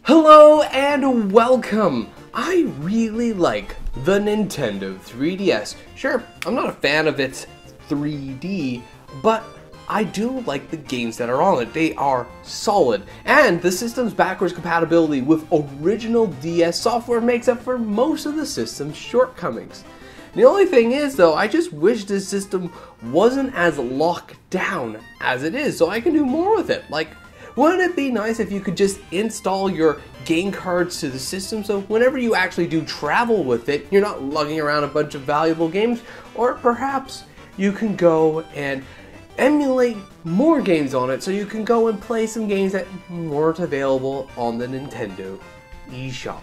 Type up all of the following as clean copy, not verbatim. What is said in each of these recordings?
Hello and welcome! I really like the Nintendo 3DS. Sure, I'm not a fan of its 3D, but I do like the games that are on it. They are solid, and the system's backwards compatibility with original DS software makes up for most of the system's shortcomings. The only thing is though, I just wish this system wasn't as locked down as it is so I can do more with it. Like, wouldn't it be nice if you could just install your game cards to the system so whenever you actually do travel with it, you're not lugging around a bunch of valuable games? Or perhaps you can go and emulate more games on it so you can go and play some games that weren't available on the Nintendo eShop.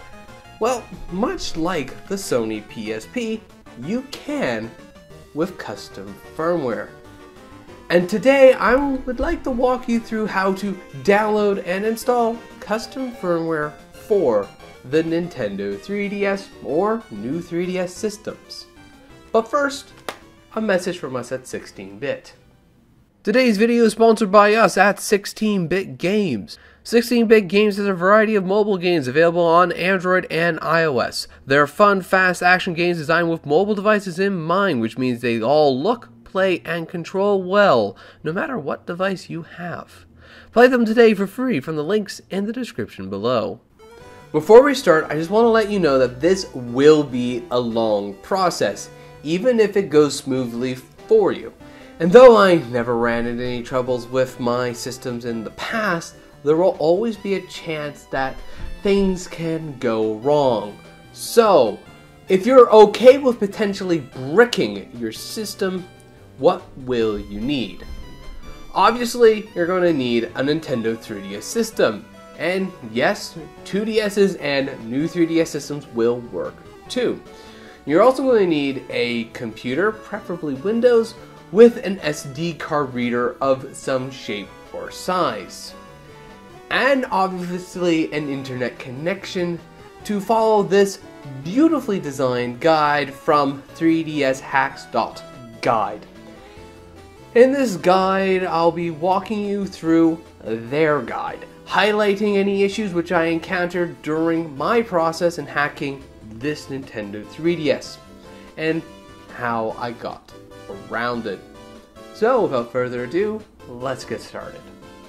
Well, much like the Sony PSP, you can with custom firmware. And today I would like to walk you through how to download and install custom firmware for the Nintendo 3DS or new 3DS systems. But first, a message from us at 16-Bit. Today's video is sponsored by us at 16-Bit Games. 16-Bit Games has a variety of mobile games available on Android and iOS. They're fun, fast action games designed with mobile devices in mind, which means they all look, play, and control well, no matter what device you have. Play them today for free from the links in the description below. Before we start, I just want to let you know that this will be a long process, even if it goes smoothly for you. And though I never ran into any troubles with my systems in the past, there will always be a chance that things can go wrong. So, if you're okay with potentially bricking your system, what will you need? Obviously, you're going to need a Nintendo 3DS system. And yes, 2DSs and new 3DS systems will work too. You're also going to need a computer, preferably Windows, with an SD card reader of some shape or size. And obviously an internet connection to follow this beautifully designed guide from 3dshacks.guide. In this guide, I'll be walking you through their guide, highlighting any issues which I encountered during my process in hacking this Nintendo 3DS, and how I got around it. So without further ado, let's get started.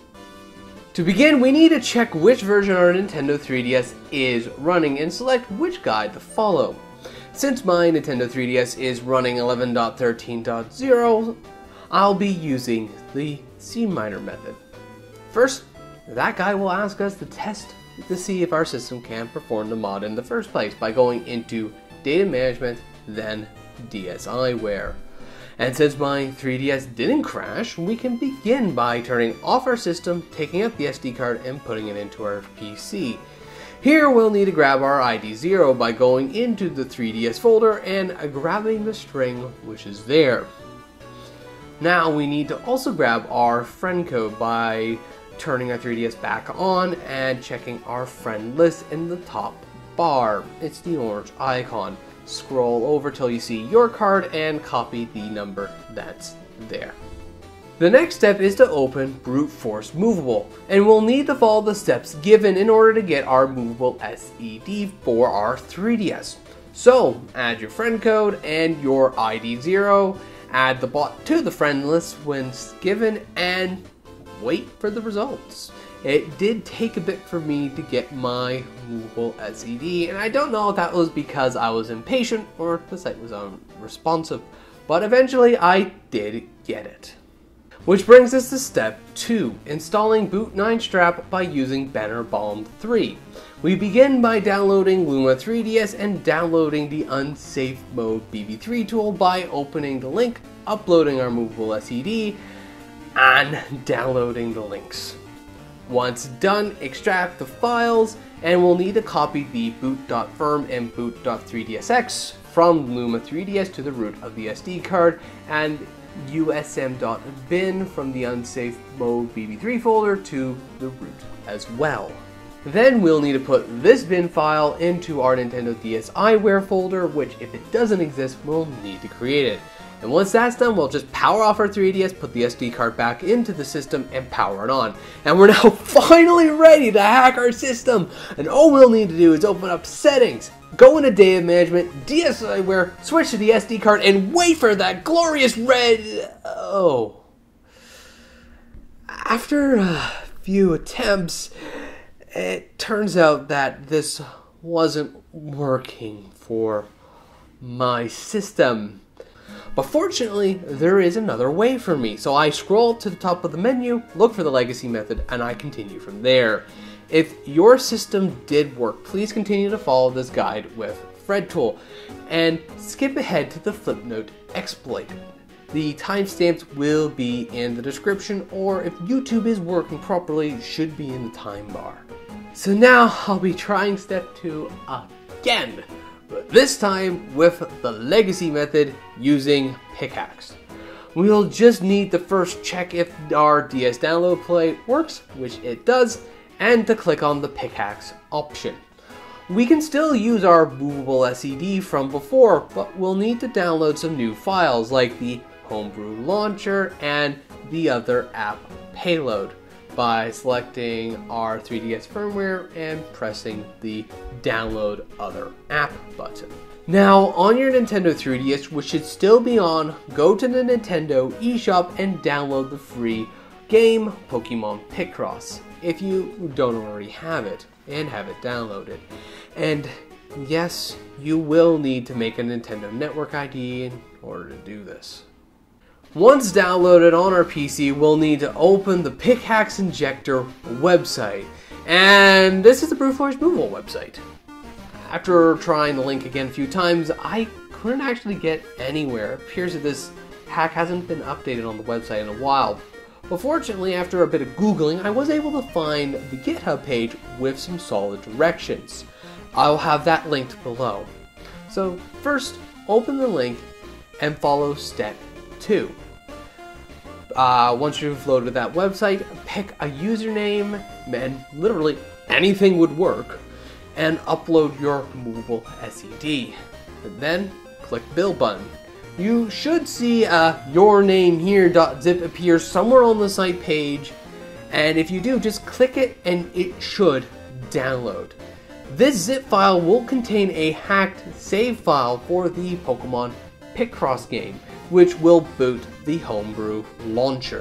To begin, we need to check which version of our Nintendo 3DS is running and select which guide to follow. Since my Nintendo 3DS is running 11.13.0, I'll be using the Seedminer method. First, that guide will ask us to test to see if our system can perform the mod in the first place by going into Data Management, then DSiWare. And since my 3DS didn't crash, we can begin by turning off our system, taking out the SD card, and putting it into our PC. Here we'll need to grab our ID0 by going into the 3DS folder and grabbing the string which is there. Now we need to also grab our friend code by turning our 3DS back on and checking our friend list in the top bar. It's the orange icon. Scroll over till you see your card and copy the number that's there. The next step is to open Brute Force Movable, and we'll need to follow the steps given in order to get our movable SED for our 3DS. So add your friend code and your ID0, add the bot to the friend list when given, and wait for the results. It did take a bit for me to get my movable SED, and I don't know if that was because I was impatient or the site was unresponsive, but eventually I did get it. Which brings us to step 2, installing Boot 9 Strap by using Bannerbomb 3. We begin by downloading Luma 3DS and downloading the Unsafe Mode BB3 tool by opening the link, uploading our movable SED, and downloading the links. Once done, extract the files, and we'll need to copy the boot.firm and boot.3dsx from Luma 3DS to the root of the SD card, and usm.bin from the Unsafe Mode BB3 folder to the root as well. Then we'll need to put this bin file into our Nintendo DSiWare folder, which if it doesn't exist, we'll need to create it. And once that's done, we'll just power off our 3DS, put the SD card back into the system, and power it on. And we're now finally ready to hack our system! And all we'll need to do is open up Settings, go into Data Management, DSiWare, switch to the SD card, and wait for that glorious red... Oh. After a few attempts, it turns out that this wasn't working for my system. But fortunately, there is another way for me. So I scroll to the top of the menu, look for the legacy method, and I continue from there. If your system did work, please continue to follow this guide with Frogtool and skip ahead to the Flipnote exploit. The timestamps will be in the description, or if YouTube is working properly, it should be in the time bar. So now I'll be trying step 2 again, but this time with the legacy method using Pichaxx. We'll just need to first check if our DS download play works, which it does, and to click on the Pichaxx option. We can still use our movable SED from before, but we'll need to download some new files like the Homebrew launcher and the other app payload by selecting our 3DS firmware and pressing the download other app button. Now on your Nintendo 3DS, which should still be on, go to the Nintendo eShop and download the free game Pokemon Pichaxx if you don't already have it and have it downloaded. And yes, you will need to make a Nintendo Network ID in order to do this. Once downloaded on our PC, we'll need to open the Pichaxx Injector website. And this is the Brute-Force Movable website. After trying the link again a few times, I couldn't actually get anywhere. It appears that this hack hasn't been updated on the website in a while. But fortunately, after a bit of Googling, I was able to find the GitHub page with some solid directions. I'll have that linked below. So first, open the link and follow step 2. Once you've loaded that website, pick a username, and literally anything would work, and upload your movable SED. And then click Build button. You should see your name here.zip appear somewhere on the site page, and if you do, just click it and it should download. This zip file will contain a hacked save file for the Pokemon Pichaxx game, which will boot the Homebrew launcher.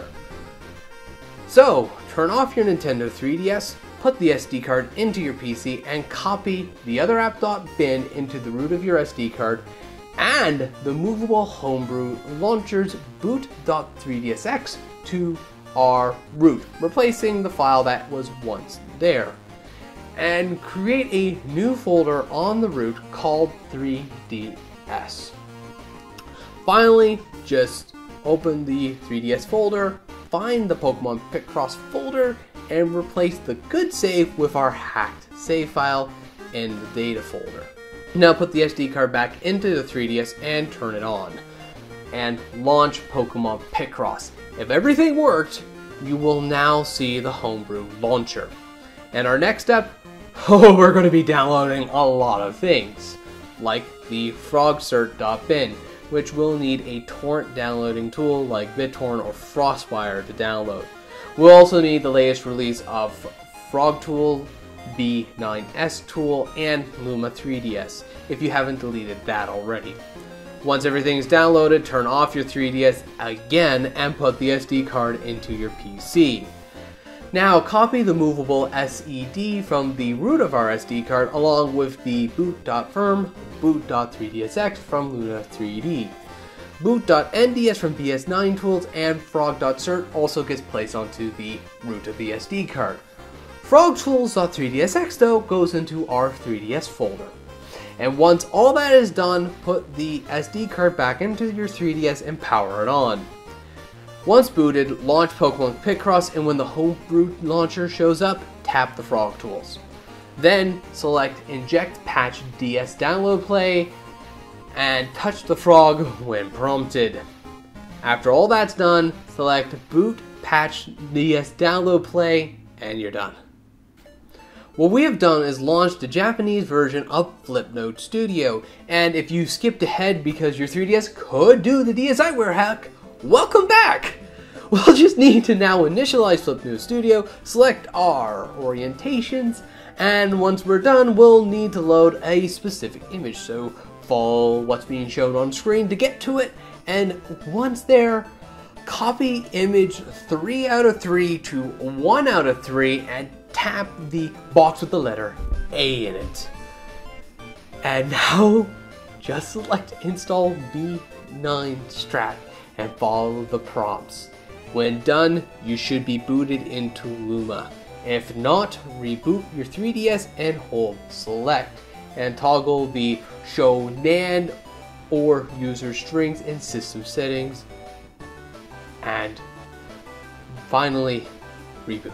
So, turn off your Nintendo 3DS, put the SD card into your PC, and copy the other app.bin into the root of your SD card, and the movable Homebrew launcher's boot.3dsx to our root, replacing the file that was once there. And create a new folder on the root called 3DS. Finally, just open the 3DS folder, find the Pokemon Pichaxx folder, and replace the good save with our hacked save file in the data folder. Now put the SD card back into the 3DS and turn it on. And launch Pokemon Pichaxx. If everything worked, you will now see the Homebrew launcher. And our next step, we're going to be downloading a lot of things, like the frogcert.bin, which will need a torrent downloading tool like BitTorrent or FrostWire to download. We'll also need the latest release of Frogtool, B9S tool, and Luma 3DS, if you haven't deleted that already. Once everything's downloaded, turn off your 3DS again and put the SD card into your PC. Now copy the movable SED from the root of our SD card along with the boot.firm, boot.3dsx from Luna 3D. Boot.nds from BS9 tools, and frog.cert also gets placed onto the root of the SD card. Frogtools.3dsx though goes into our 3DS folder. And once all that is done, put the SD card back into your 3DS and power it on. Once booted, launch Pokemon Pichaxx, and when the Homebrew launcher shows up, tap the Frogtools. Then select Inject Patch DS Download Play and touch the frog when prompted. After all that's done, select Boot Patch DS Download Play and you're done. What we have done is launched the Japanese version of Flipnote Studio, and if you skipped ahead because your 3DS could do the DSiWare hack, welcome back! We'll just need to now initialize Flipnote Studio, select our orientations, and once we're done, we'll need to load a specific image. So follow what's being shown on screen to get to it, and once there, copy image 3 out of 3 to 1 out of 3 and tap the box with the letter A in it. And now, just select install V9 Strat and follow the prompts. When done, you should be booted into Luma. If not, reboot your 3DS and hold select and toggle the show NAND or user strings in system settings, and finally reboot.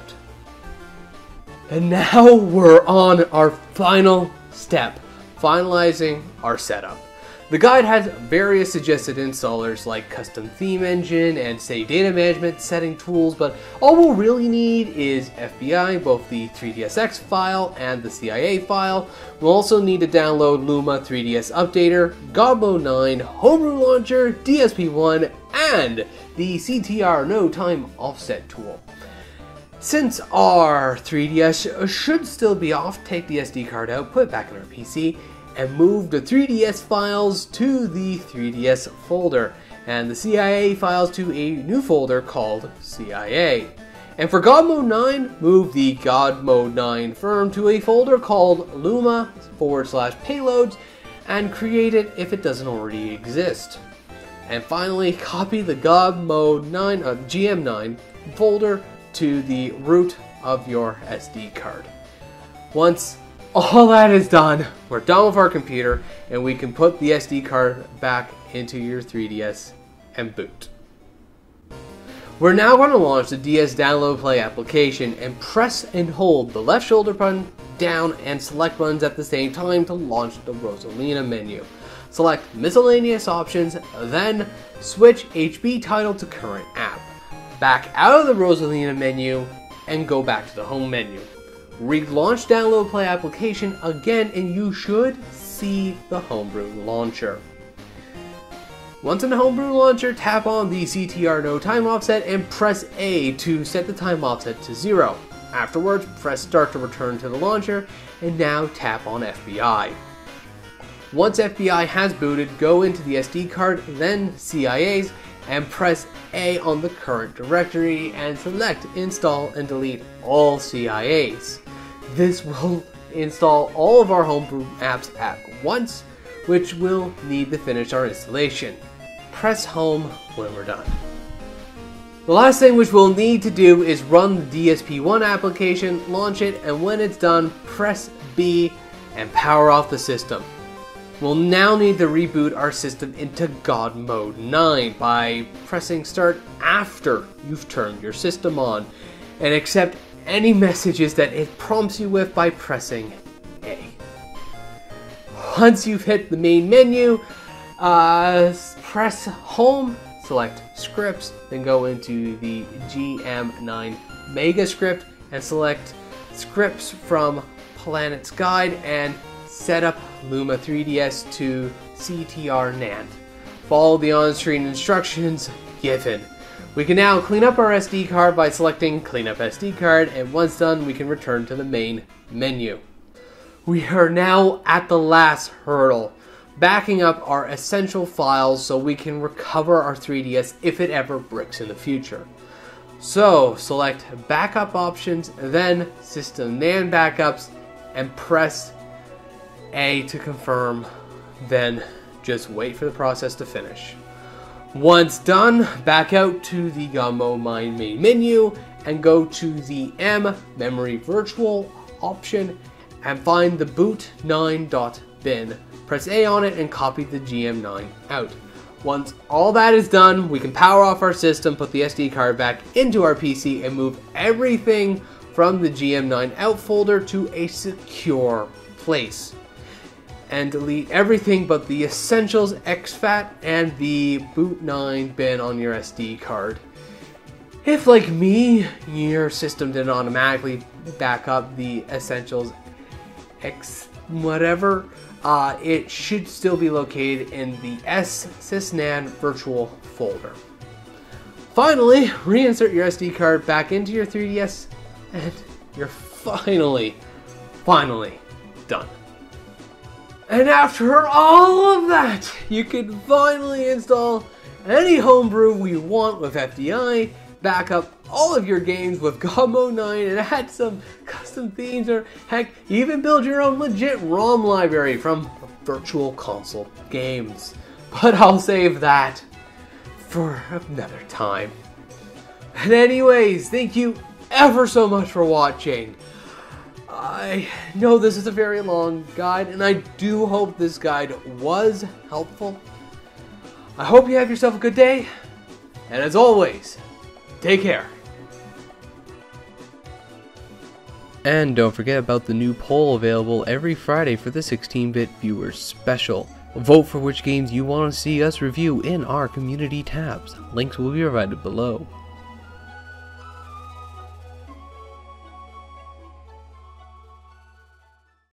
And now we're on our final step, finalizing our setup. The guide has various suggested installers like Custom Theme Engine and Save Data Management setting tools, but all we'll really need is FBI, both the 3DSX file and the CIA file. We'll also need to download Luma 3DS Updater, Godmo 9, Homebrew Launcher, DSP1, and the CTR No Time Offset tool. Since our 3DS should still be off, take the SD card out, put it back in our PC, and move the 3DS files to the 3DS folder, and the CIA files to a new folder called CIA. And for Godmo 9, move the Godmo 9 firm to a folder called Luma/payloads, and create it if it doesn't already exist. And finally, copy the Godmo 9, GM9 folder to the root of your SD card. Once all that is done, we're done with our computer, and we can put the SD card back into your 3DS and boot. We're now going to launch the DS Download Play application and press and hold the left shoulder button down and select buttons at the same time to launch the Rosalina menu. Select miscellaneous options, then switch HB title to current app. Back out of the Rosalina menu and go back to the home menu. Relaunch Download Play application again and you should see the Homebrew launcher. Once in the Homebrew launcher, tap on the CTR No Time Offset and press A to set the time offset to 0. Afterwards, press start to return to the launcher, and now tap on FBI. Once FBI has booted, go into the SD card, then CIAs, and press A on the current directory and select install and delete all CIAs. This will install all of our Homebrew apps at once, which will need to finish our installation. Press home when we're done. The last thing which we'll need to do is run the DSP1 application, launch it, and when it's done, press B and power off the system. We'll now need to reboot our system into God Mode 9 by pressing start after you've turned your system on, and accept any messages that it prompts you with by pressing A. Once you've hit the main menu, press home, select scripts, then go into the GM9 Mega script and select scripts from Planet's Guide and set up Luma 3DS to CTR NAND. Follow the on-screen instructions given. We can now clean up our SD card by selecting Clean Up SD Card, and once done, we can return to the main menu. We are now at the last hurdle, backing up our essential files so we can recover our 3DS if it ever bricks in the future. So, select Backup Options, then System NAND Backups, and press A to confirm, then just wait for the process to finish. Once done, back out to the Godmo main menu and go to the M Memory Virtual option and find the boot9.bin. Press A on it and copy the GM9 out. Once all that is done, we can power off our system, put the SD card back into our PC, and move everything from the GM9 out folder to a secure place. And delete everything but the essentials exFAT and the boot9 bin on your SD card. If, like me, your system didn't automatically back up the Essentials whatever, it should still be located in the SNES virtual folder. Finally, reinsert your SD card back into your 3DS, and you're finally done. And after all of that, you can finally install any homebrew you want with FDI, back up all of your games with God Mode 9, and add some custom themes, or heck, even build your own legit ROM library from virtual console games. But I'll save that for another time. And anyways, thank you ever so much for watching. I know this is a very long guide, and I do hope this guide was helpful. I hope you have yourself a good day, and as always, take care. And don't forget about the new poll available every Friday for the 16-bit viewers special. Vote for which games you want to see us review in our community tabs. Links will be provided below.